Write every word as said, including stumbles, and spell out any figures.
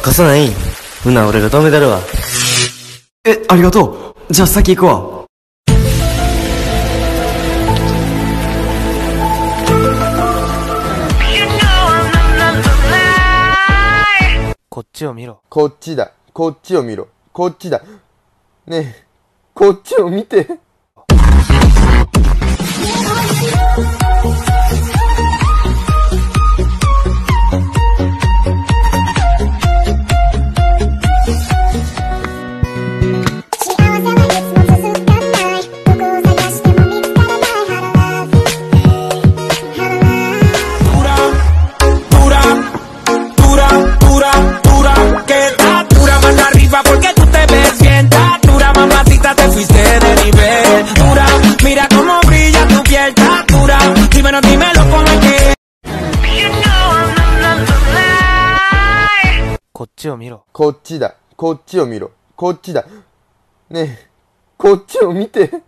傘ない？ほな俺が止めたるわ。 え、ありがとう。じゃあ先行くわ。 こっちを見ろ。 こっちだ。こっちを見ろ。こっちだ。ねえ、こっちを見て。 こっちを見ろ。 こっちだ。こっちを見ろ。こっちだ。ねえ、こっちを見て。